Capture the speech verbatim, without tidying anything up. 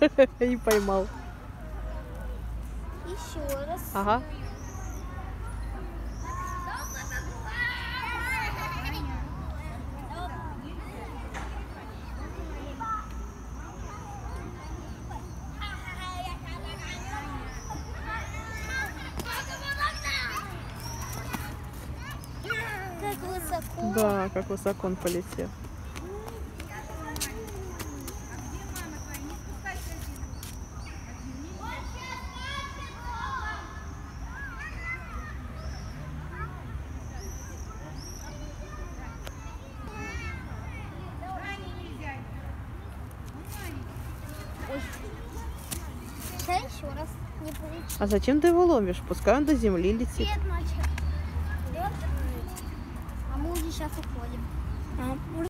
И поймал. Еще раз. Ага. Как высоко. Да, как высоко он полетел. Ой. Сейчас еще раз. Не получилось. А зачем ты его ловишь? Пускай он до земли летит. Свет начал. А мы уже сейчас уходим.